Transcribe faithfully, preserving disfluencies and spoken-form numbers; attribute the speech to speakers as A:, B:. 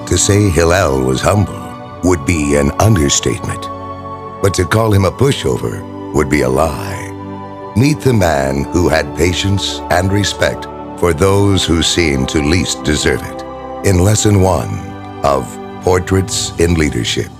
A: To say Hillel was humble would be an understatement, but to call him a pushover would be a lie. Meet the man who had patience and respect for those who seemed to least deserve it in Lesson one of Portraits in Leadership.